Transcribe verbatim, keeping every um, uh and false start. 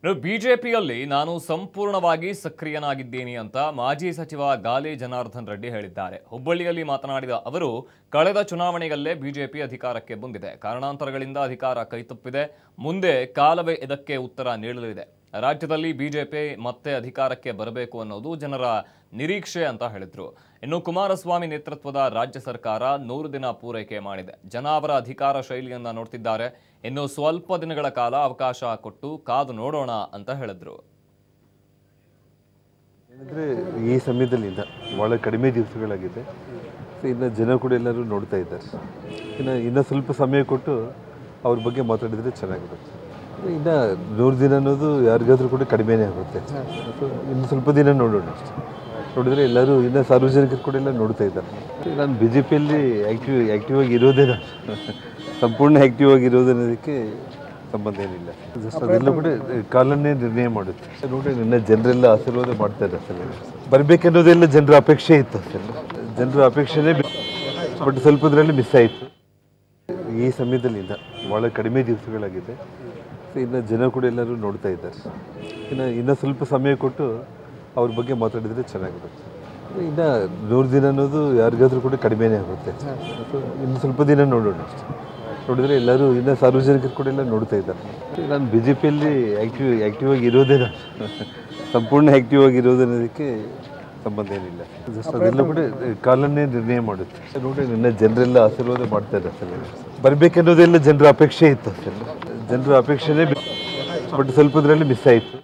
ಬಿಜೆಪಿಯಲ್ಲಿ ನಾನು ಸಂಪೂರ್ಣವಾಗಿ ಸಕ್ರಿಯನಾಗಿದ್ದೀನಿ ಅಂತ ಮಾಜಿ ಸಚಿವ ಗಾಲಿ ಜನಾರ್ದನ್ ರೆಡ್ಡಿ ಹೇಳಿದ್ದಾರೆ. ಹುಬ್ಬಳ್ಳಿಯಲ್ಲಿ ಮಾತನಾಡಿದ ಅವರು, ಕಳೆದ ಚುನಾವಣೆಯಲ್ಲೇ ಬಿಜೆಪಿ ಅಧಿಕಾರಕ್ಕೆ ಬಂದಿದೆ. ಕಾರಣಾಂತರಗಳಿಂದ ಅಧಿಕಾರ ಕೈತಪ್ಪಿದೆ. ಮುಂದೆ ಕಾಲವೇ ಇದಕ್ಕೆ ಉತ್ತರ ನೀಡಲಿದೆ. ರಾಜ್ಯದಲ್ಲಿ ಬಿಜೆಪಿ ಮತ್ತೆ ಅಧಿಕಾರಕ್ಕೆ ಬರಬೇಕು ಅನ್ನೋದು ಜನರ ನಿರೀಕ್ಷೆ ಅಂತ ಹೇಳಿದ್ರು. ಇನ್ನು ಕುಮಾರಸ್ವಾಮಿ ನೇತೃತ್ವದ ರಾಜ್ಯ ಸರ್ಕಾರ ನೂರು ದಿನ ಪೂರೈಕೆ ಮಾಡಿದೆ. ಜನ ಅವರ ಅಧಿಕಾರ ಶೈಲಿಯನ್ನ ನೋಡ್ತಿದ್ದಾರೆ. ಇನ್ನು ಸ್ವಲ್ಪ ದಿನಗಳ ಕಾಲ ಅವಕಾಶ ಕೊಟ್ಟು ಕಾದು ನೋಡೋಣ ಅಂತ ಹೇಳಿದ್ರು. ಏನಂದ್ರೆ ಈ ಸಮಯದಲ್ಲಿ ಬಹಳ ಕಡಿಮೆ ದಿವಸಗಳಾಗಿದೆ. ಇನ್ನು ಜನ ಕೂಡ ಎಲ್ಲರೂ ನೋಡ್ತಾ ಇದ್ದಾರೆ. ಇನ್ನು ಇನ್ನು ಸ್ವಲ್ಪ ಸಮಯ ಕೊಟ್ಟು ಅವ್ರ ಬಗ್ಗೆ ಮಾತಾಡಿದರೆ ಚೆನ್ನಾಗಿರುತ್ತೆ. ಇನ್ನು ನೂರು ದಿನ ಅನ್ನೋದು ಯಾರಿಗಾದ್ರೂ ಕೂಡ ಕಡಿಮೆನೇ ಆಗುತ್ತೆ. ಇನ್ನು ಸ್ವಲ್ಪ ದಿನ ನೋಡೋಣ ಅಷ್ಟೇ. ನೋಡಿದ್ರೆ ಎಲ್ಲರೂ ಇನ್ನು ಸಾರ್ವಜನಿಕರು ಕೂಡ ಎಲ್ಲ ನೋಡ್ತಾ ಇದ್ದಾರೆ. ನಾನು ಬಿ ಜೆ ಪಿಯಲ್ಲಿ ಆ್ಯಕ್ಟಿವ್ ಆ್ಯಕ್ಟಿವ್ ಆಗಿ ಇರೋದೇ ನಾನು ಸಂಪೂರ್ಣ ಆ್ಯಕ್ಟಿವ್ ಆಗಿರೋದನ್ನೋದಕ್ಕೆ ಸಂಬಂಧ ಏನಿಲ್ಲ. ಜಸ್ಟ್ ಅದೆಲ್ಲ ಕೂಡ ಕಾಲನ್ನೇ ನಿರ್ಣಯ ಮಾಡುತ್ತೆ. ನೋಡಿ ನಿನ್ನ ಜನರೆಲ್ಲ ಆಶೀರ್ವಾದ ಮಾಡ್ತಾರೆ. ಅಸಲು ಬರಬೇಕನ್ನೋದೆಲ್ಲ ಜನರ ಅಪೇಕ್ಷೆ ಇತ್ತು. ಅಸಲು ಜನರ ಅಪೇಕ್ಷೆನೇ ಬಟ್ ಸ್ವಲ್ಪದ್ರಲ್ಲಿ ಮಿಸ್ ಆಯಿತು. ಈ ಸಮಯದಲ್ಲಿ ಭಾಳ ಕಡಿಮೆ ದಿವಸಗಳಾಗಿದೆ. ಇನ್ನು ಜನ ಕೂಡ ಎಲ್ಲರೂ ನೋಡ್ತಾ ಇದ್ದಾರೆ. ಇನ್ನು ಇನ್ನು ಸ್ವಲ್ಪ ಸಮಯ ಕೊಟ್ಟು ಅವ್ರ ಬಗ್ಗೆ ಮಾತಾಡಿದರೆ ಚೆನ್ನಾಗಿರುತ್ತೆ. ಇನ್ನು ನೂರು ದಿನ ಅನ್ನೋದು ಯಾರಿಗಾದ್ರೂ ಕೂಡ ಕಡಿಮೆನೇ ಆಗುತ್ತೆ. ಇನ್ನು ಸ್ವಲ್ಪ ದಿನ ನೋಡೋಣ ಅಷ್ಟೇ. ನೋಡಿದ್ರೆ ಎಲ್ಲರೂ ಇನ್ನು ಸಾರ್ವಜನಿಕರು ಕೂಡ ಎಲ್ಲ ನೋಡ್ತಾ ಇದ್ದಾರೆ. ನಾನು ಬಿ ಜೆ ಪಿಯಲ್ಲಿ ಆ್ಯಕ್ಟಿವ್ ಆ್ಯಕ್ಟಿವ್ ಆಗಿ ಇರೋದೇ ನಾನು ಸಂಪೂರ್ಣ ಆ್ಯಕ್ಟಿವ್ ಆಗಿರೋದನ್ನೋದಕ್ಕೆ ಸಂಬಂಧ ಏನಿಲ್ಲ. ಜಸ್ಟ್ ಅದೆಲ್ಲ ಕೂಡ ಕಾಲನ್ನೇ ನಿರ್ಣಯ ಮಾಡುತ್ತೆ. ನೋಡಿ ನಿನ್ನ ಜನರೆಲ್ಲ ಆಶೀರ್ವಾದ ಮಾಡ್ತಾರೆ. ಅಸಲು ಬರಬೇಕನ್ನೋದೆಲ್ಲ ಜನರ ಅಪೇಕ್ಷೆ ಇತ್ತು. ಅಸಲು ಜನರ ಅಪೇಕ್ಷೆನೇ ಬಟ್ ಸ್ವಲ್ಪದ್ರಲ್ಲಿ ಮಿಸ್ ಆಯಿತು.